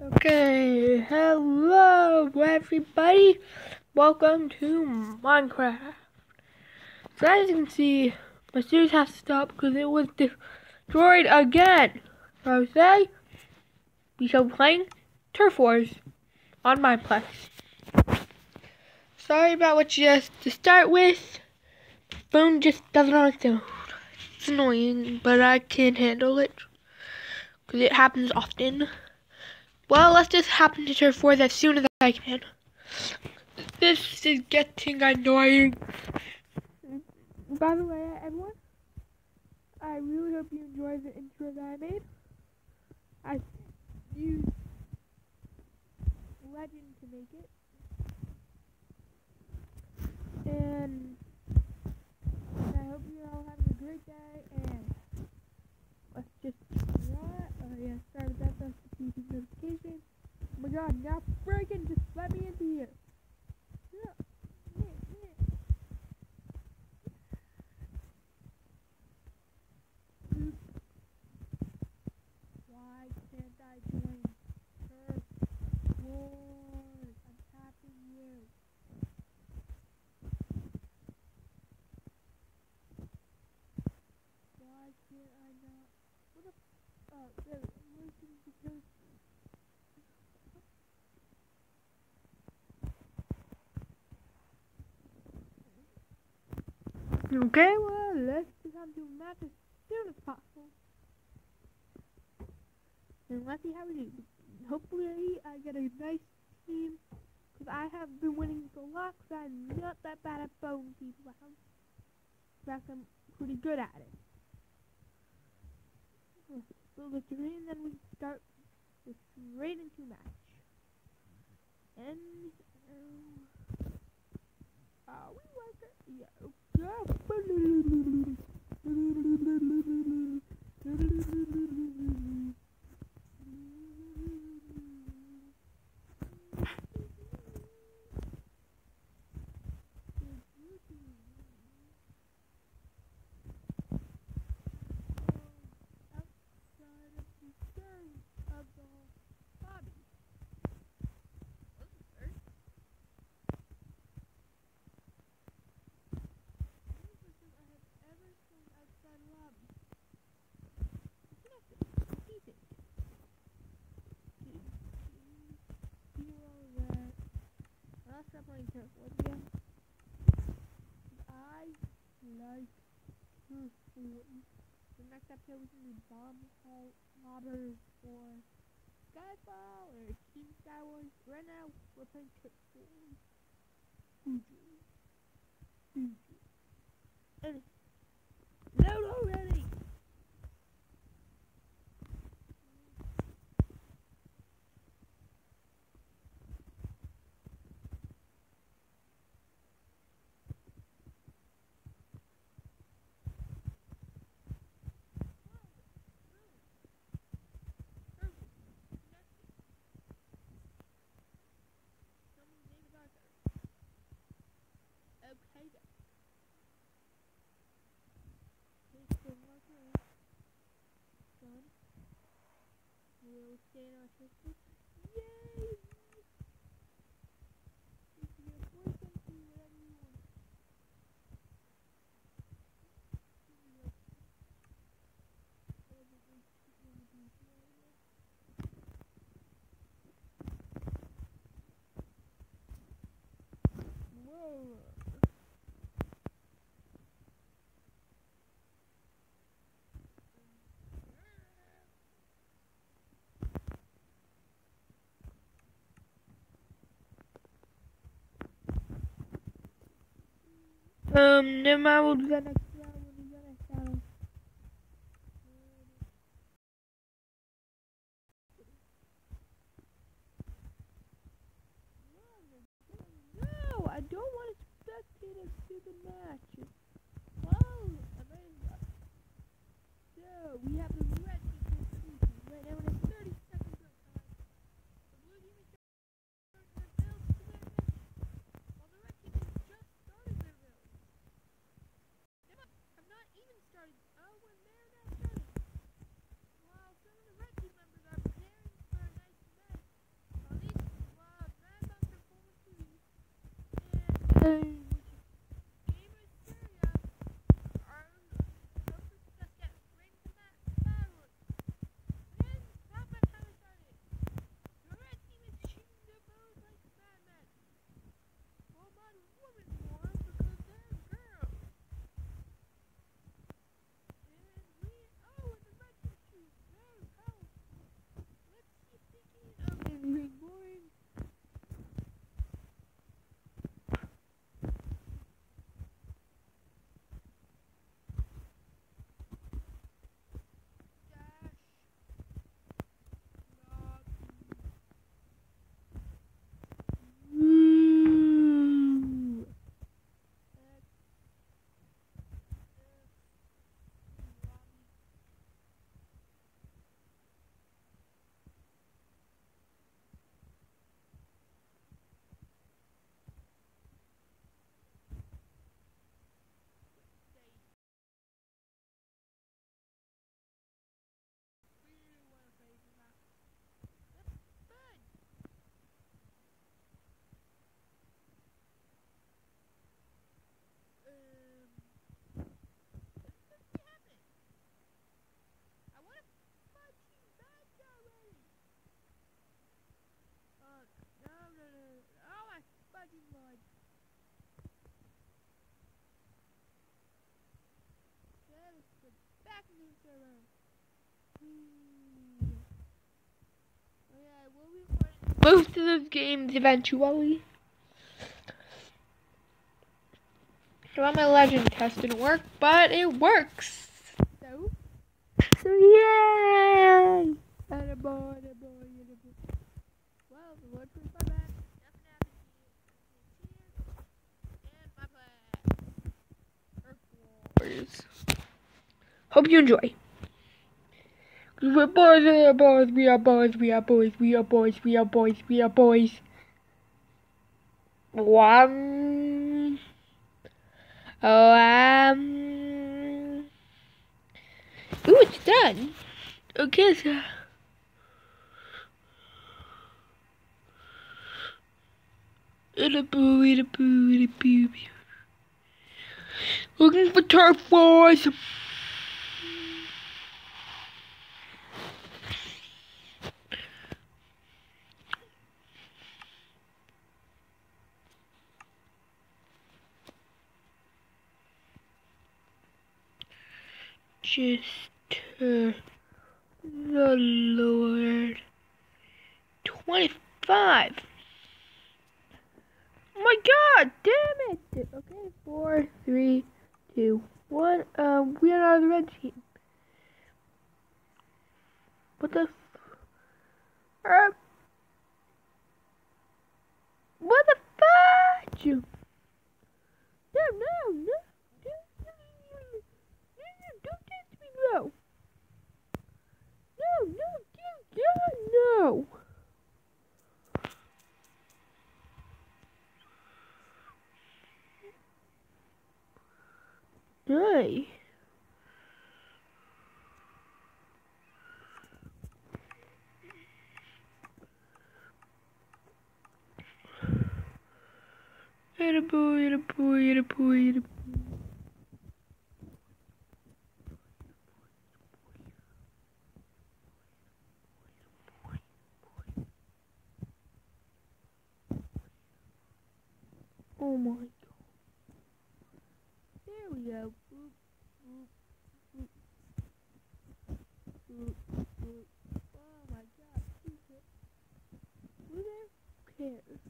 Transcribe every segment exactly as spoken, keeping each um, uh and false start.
Okay, hello everybody, welcome to Minecraft. So as you can see, my series has to stop because it was destroyed again. So today, we shall be playing Turf Wars on Mineplex. Sorry about what you just to start with. My phone just doesn't understand. It's annoying, but I can handle it because it happens often. Well, let's just hop into Turf Wars as soon as I can. This is getting annoying. By the way, everyone, I really hope you enjoyed the intro that I made. I used Legend to make it. And I hope you're all having a great day. And let's just what? Oh yeah, sorry about that. That's the T V notification. Oh my god, now freaking just let me into here. Yeah. Yeah, yeah. Oops. Why can't I join Turf Wars? I'm tapping you. Why can't I not? What the? Oh, there. I'm looking because. Okay, well, let's just have to match as soon as possible. And let's see how we do. Hopefully, I get a nice team. Because I have been winning a lot. Because I'm not that bad at bowing people out. In fact, I'm pretty good at it. So the three, and then we start the straight into match. And um, are we working? Yeah. Of the hobby. I'll stop playing Turf Wars again. I like Turf Wars. The next episode we can do Bomb Mobbers or Skyfall or Team Sky Wars. Right now we're playing Turf Wars. Fuji. Fuji. And load already! Okay then. Take the marker. Done. We'll stay in our system. Yay! You can get a voice into whatever you want. Whoa! Um, never mind, we'll do that next round. We'll do that next round. No, I don't want to spectate a stupid match. Oh, amazing. So, we have the red team right now. We're at thirty seconds of time. The blue team is starting their build to their match, while the red team has just started their build. They might have not even started. Oh, when they're now starting. While some of the red team members are preparing for a nice match. Both of those games eventually. Well, my legend test didn't work, but it works. So, so yay! Attaboy, attaboy, attaboy. Well, the Lord put my back. Nothing happened to me. And my plan. Earth Wars. Hope you enjoy. We're boys, we are boys, we are boys, we are boys, we are boys, we are boys, we are boys. One. Oh, um. Ooh, it's done. Okay, so. It'll boo, it'll boo, it'll boo. Looking for turf wars. Just uh, the Lord. twenty-five. Oh my God! Damn it! Okay, four, three, two, one. Um, we are out of the red team. What the? F uh, what the fudge? No, no, no. Don't test me, bro. No, no, dear God, no. Die. Attaboy, attaboy, attaboy, attaboy. Oh my God. There we go. Boop, boop, boop. Boop, boop. Oh my God. Who's it? Who there? Who cares?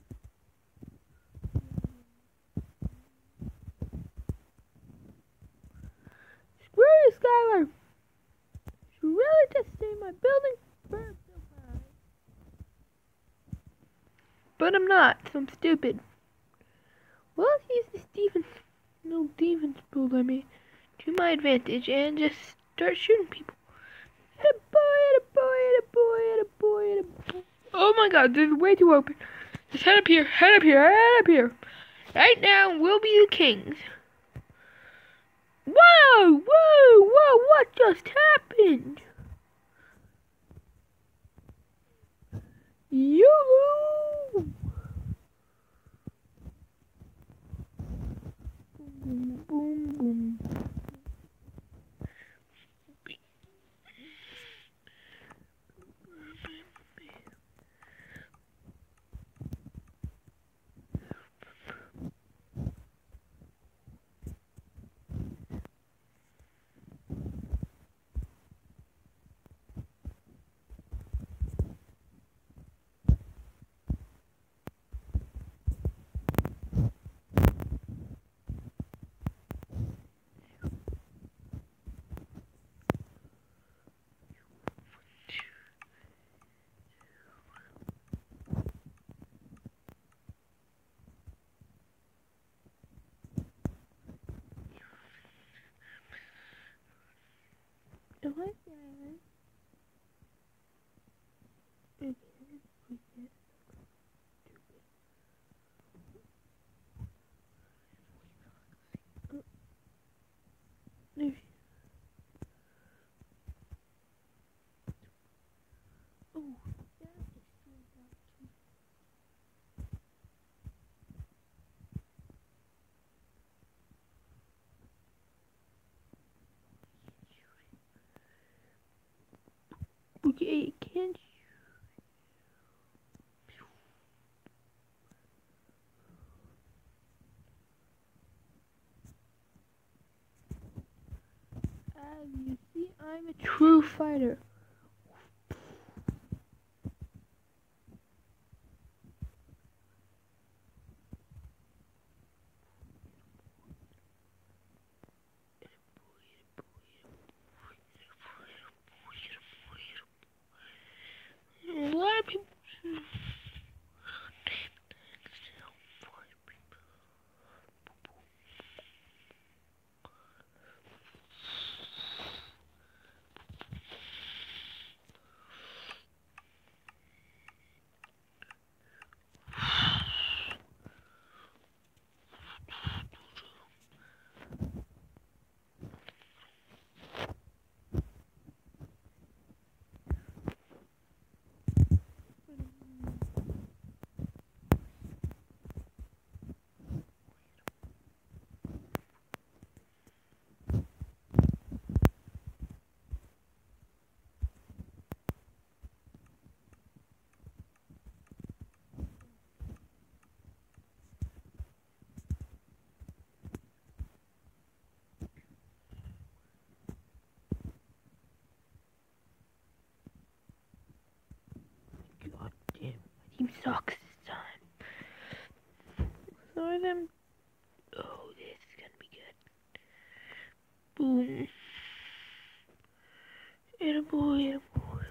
Screw you, Skylar. You really just stay in my building? Burn so high. But I'm not, so I'm stupid. Well, let's use this defense, no defense build I mean, to my advantage and just start shooting people. Attaboy, attaboy, attaboy, attaboy, attaboy. Oh my God, this is way too open. Just head up here, head up here, head up here. Right now, we'll be the kings. Whoa, whoa, whoa, what just happened? Yoo-hoo! Boom, boom, boom. Am I there? Okay, we get stupid. Oh, that is so lucky. Okay, can't you? As you see, I'm a True fighter. A lot of people. God damn, my team sucks this time. Some of them. Oh, this is gonna be good. Boom. Atta boy, atta boy.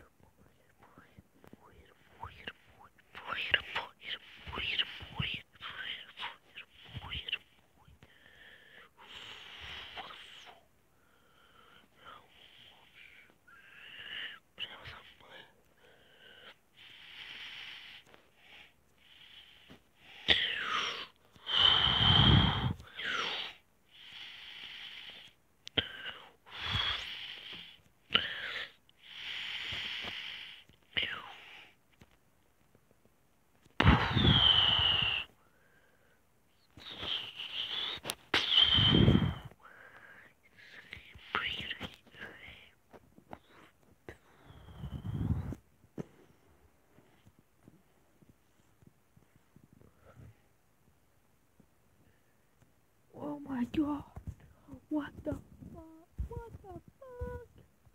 Oh my god. What the fuck? What the fuck?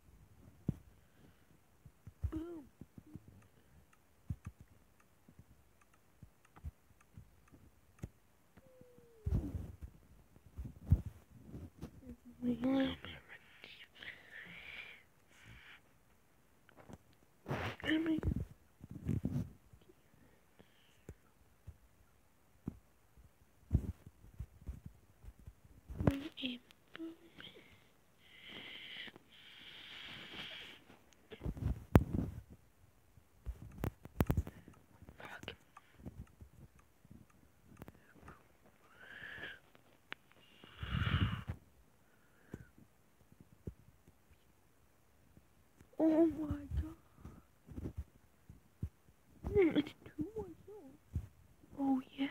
Boom. Oh my god. Mm, it's two more zones. Oh yes.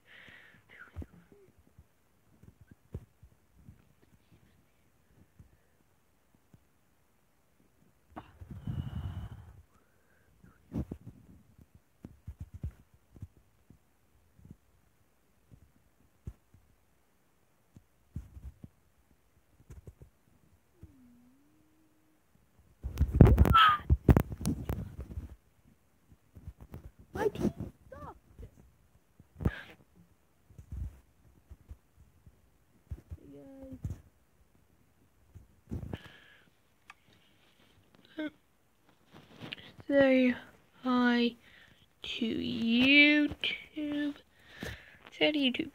My team sucked. Hey guys. Say hi to YouTube. Say to YouTube.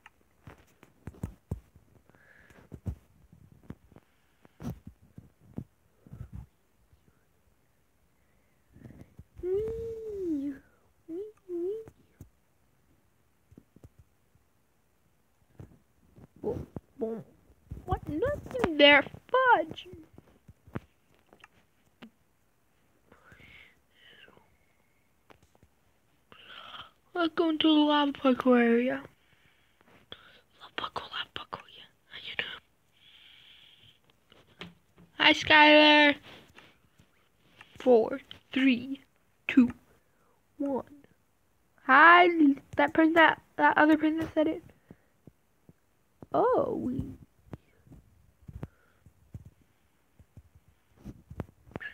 Wee. Wee, wee. Boom, boom. What? Nothing there. Fudge. Let's go into the lava parkour area. Lava parkour, lava parkour, yeah. How you doing? Hi, Skylar. Four, three, two, one. Hi, that person, that, that other person that said it. Oh, we.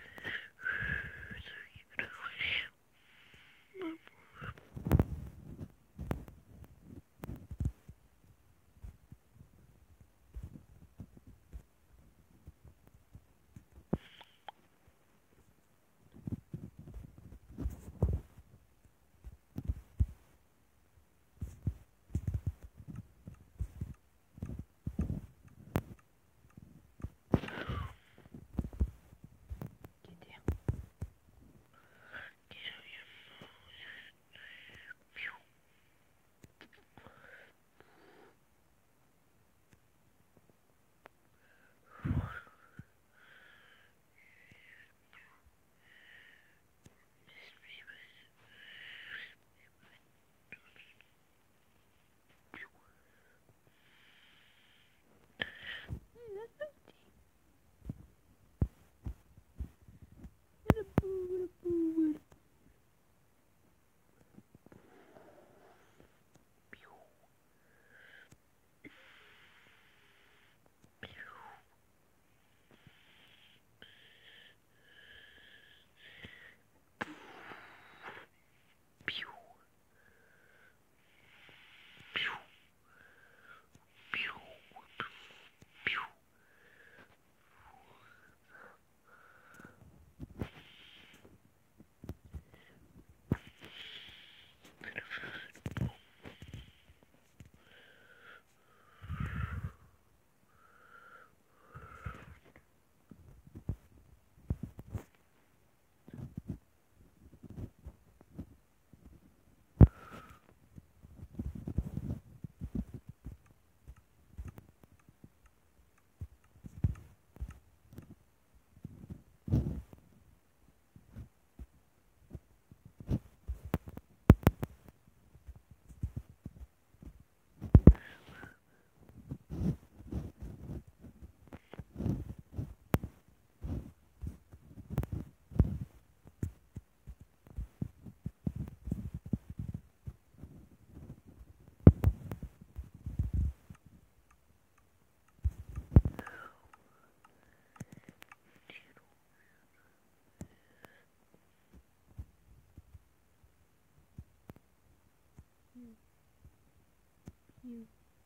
Pew.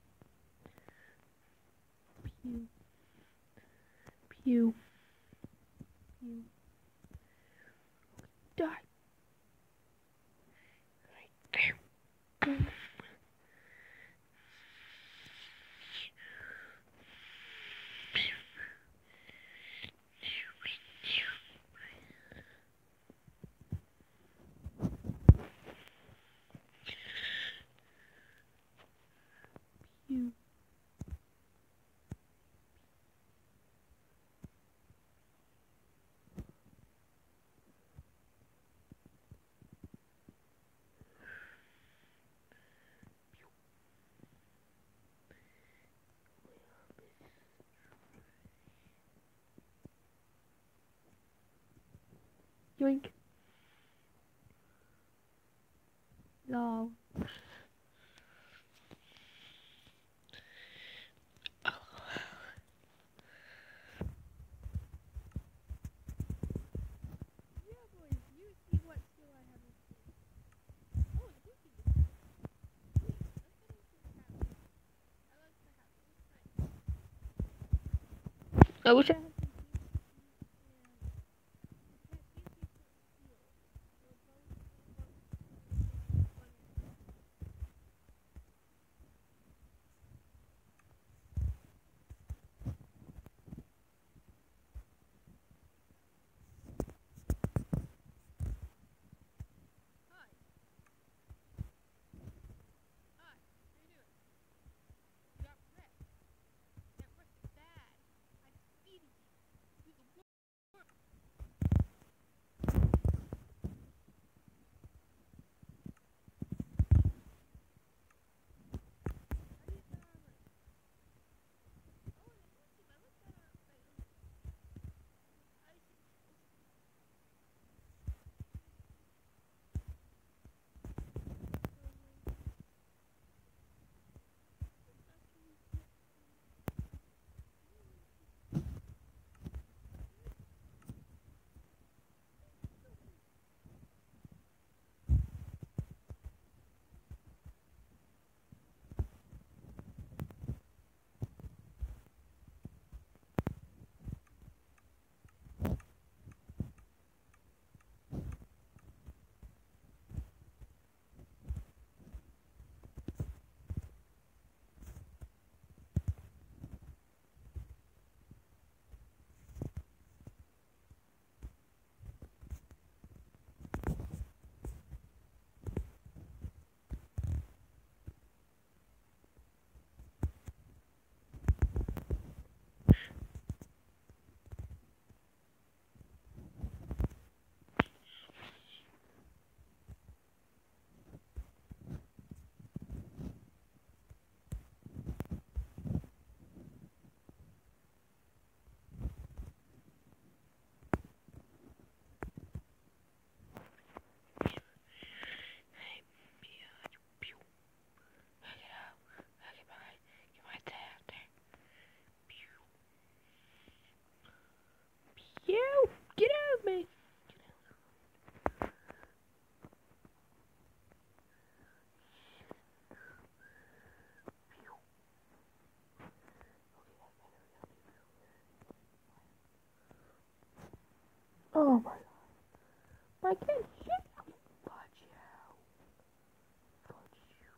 Pew. Pew. Pew. Die. Right there. Boom. Pew. Yoink. No. I wish I had. You get out of me. Oh my god. My kid, shit. Fudge you. Fudge you.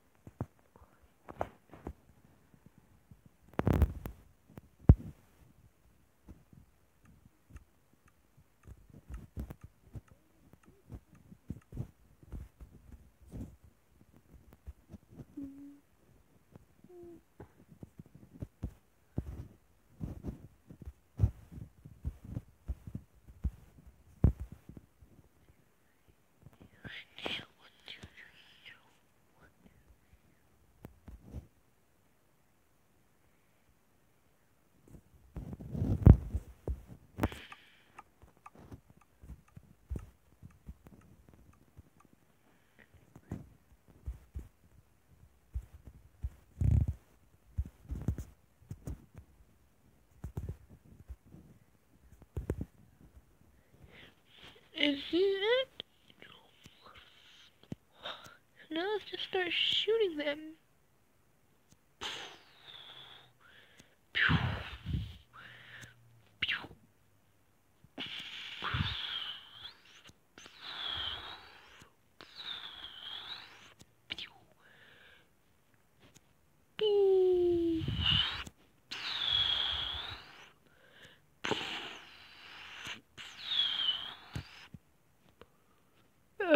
Is it? Now let's just start shooting them.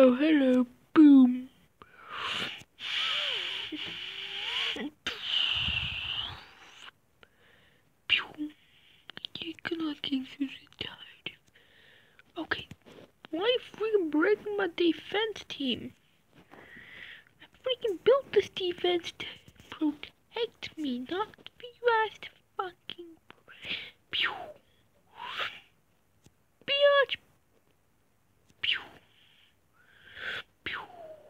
Oh, hello. Boom. You're looking so tired. Okay. Why are you freaking breaking my defense team? I freaking built this defense to protect me, not for you guys to fucking... Pew. Biatch. Pew. Pew.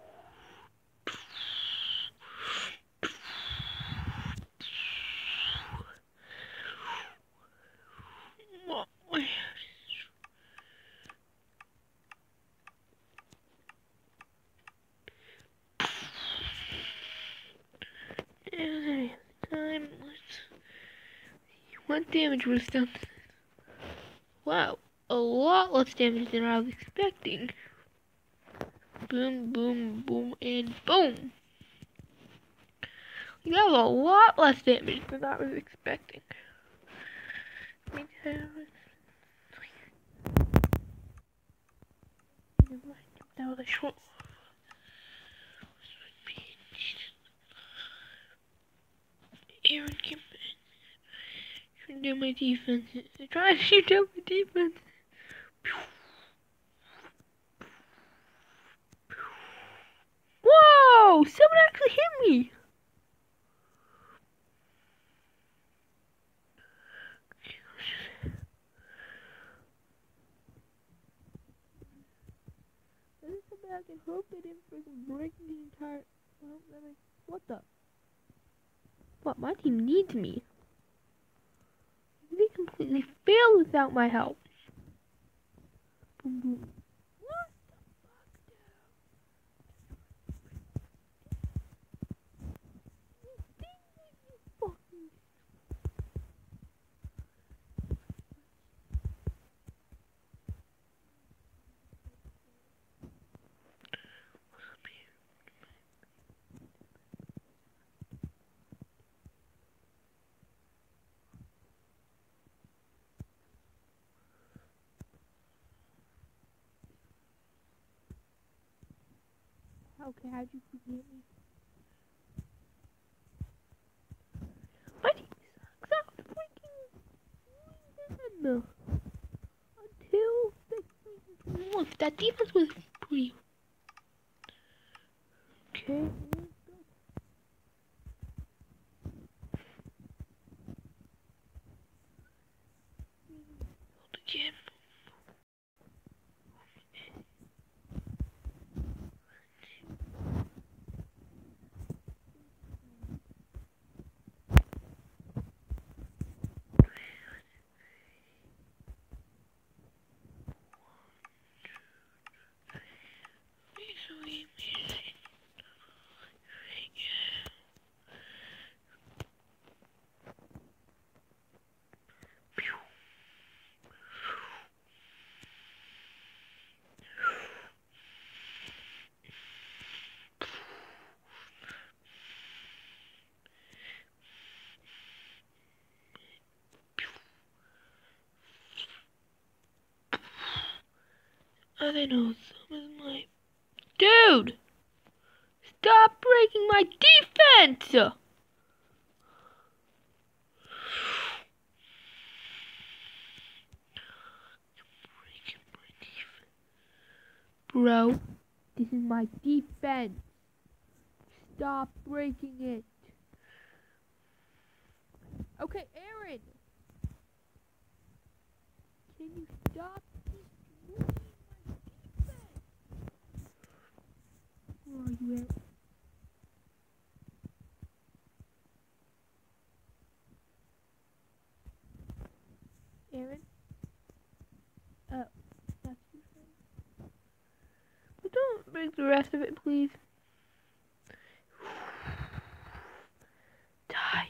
Time, let's see what damage was done. Wow, a lot less damage than I was expecting. Boom, boom, boom, and boom. That was a lot less damage than I was expecting. That was a short. Aaron, come in. Shoot down my defense. Try to shoot down my defense. Whoa! Someone actually hit me! Let's come back and hope they didn't freaking break the entire... What the? What? My team needs me. They completely failed without my help. Boom, boom. What the fuck, dude? You think that you fucking... Okay, how'd you forget me? My team sucks. I was freaking win until they freaking won. That defense was pretty. Okay. Hold again. I don't know, some of my... Dude! Stop breaking my defense! Bro, this is my defense. Stop breaking it. Okay, Aaron! Can you stop destroying my defense? Where are you at? Aaron? Oh, that's you. But don't break the rest of it, please. Die.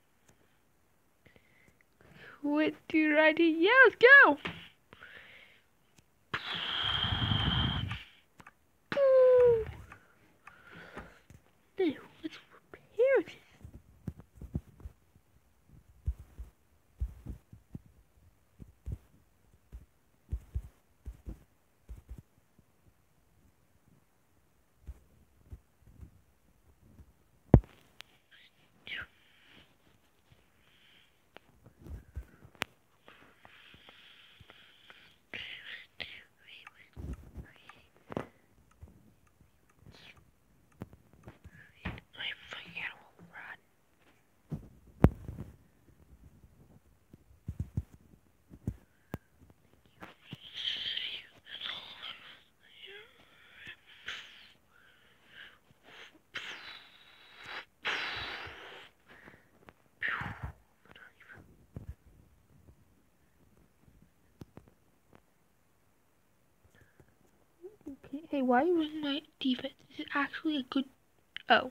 Quit to right here. Yeah, let's go. Now, let's repair this. Hey, why are you running my defense? This is actually a good... Oh.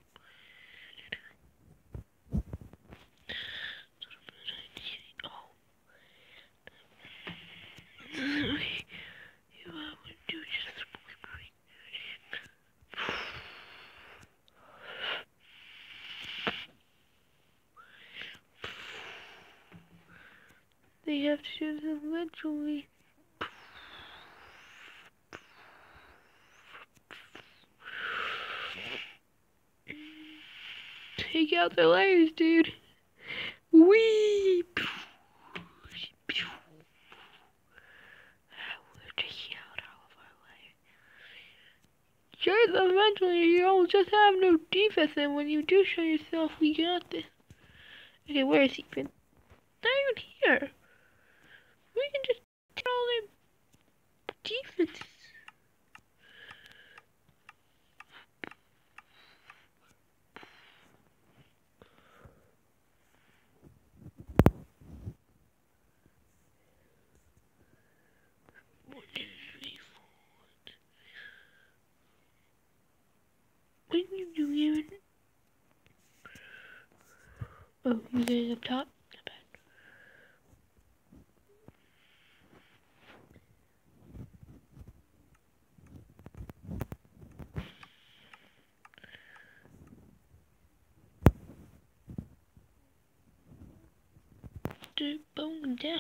They have to shoot them eventually. Take out the layers, dude. Wee! We're taking out all of our layers. Sure, eventually you'll just have no defense, and when you do show yourself, we got this. Okay, where is he, Finn? Not even here. We can just take all their defenses. What are you doing? Oh, you guys up top? Not bad. Dude, bone down.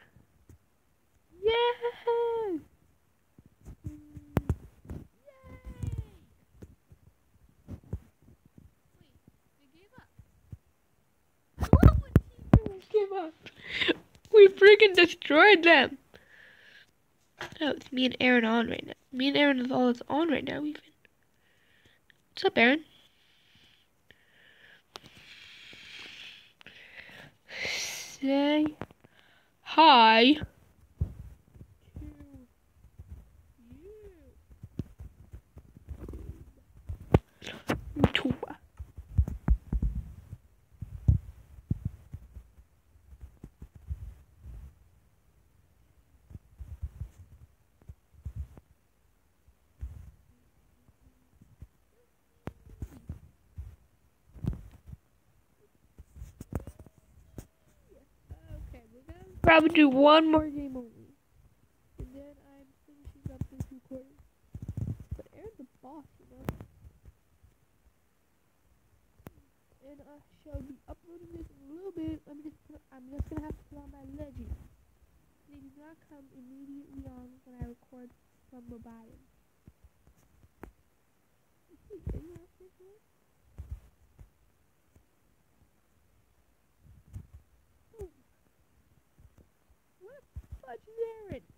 Yeah! Give up. We freaking destroyed them. Oh, it's me and Aaron on right now. Me and Aaron is all that's on right now, even. What's up, Aaron? Say hi to you. YouTube. Probably do one more game only, and then I'm finishing up this recording. But Aaron's the boss, you know. And I shall be uploading this in a little bit. Let me just put, I'm just gonna have to put on my legend. They do not come immediately on when I record from mobile. What a fudge is Aaron?